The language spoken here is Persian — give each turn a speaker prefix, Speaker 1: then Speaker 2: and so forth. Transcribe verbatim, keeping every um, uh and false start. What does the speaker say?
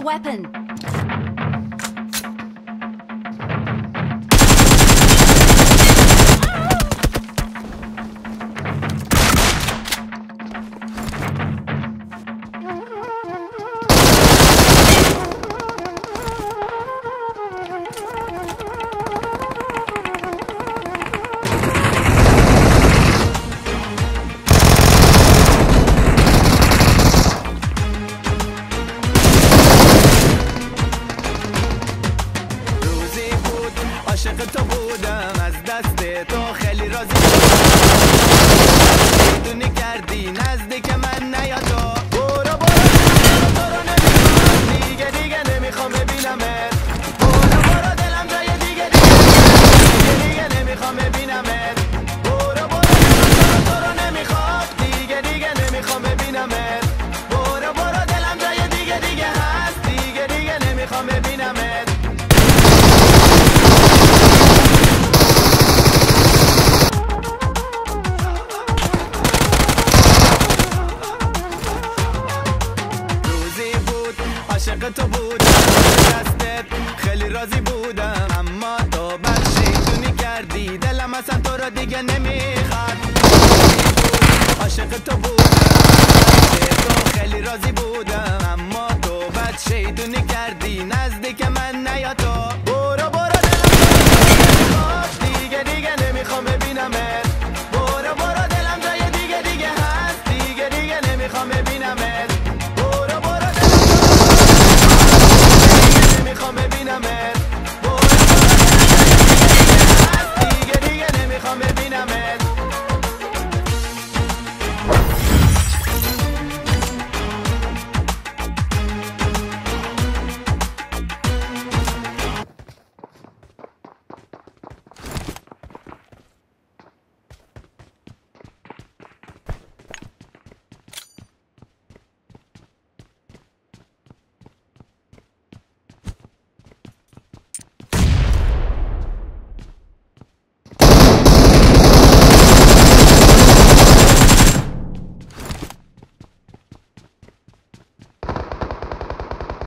Speaker 1: weapon.
Speaker 2: عاشق تو بودم از دست تو خیلی راضی میدونی کردی نزدیک من نیا تو برو برو تو رو نمیخوام دیگه دیگه نمیخوام ببینمت برو برو دلم جای دیگه دیگه دیگه نمیخوام ببینمت برو برو تو رو نمیخوام دیگه دیگه نمیخوام ببینمت برو برو دلم جای دیگه دیگه هست دیگه دیگه نمیخوام ببینمت عاشق تو بودم دستت خیلی راضی بودم اما تو بد شیطونی کردی دلم اصلا تو رو دیگه نمیخواد عاشق تو بودم دستت تو خیلی راضی بودم اما تو بد شیطونی کردی نزدیک من نیا تو برو برو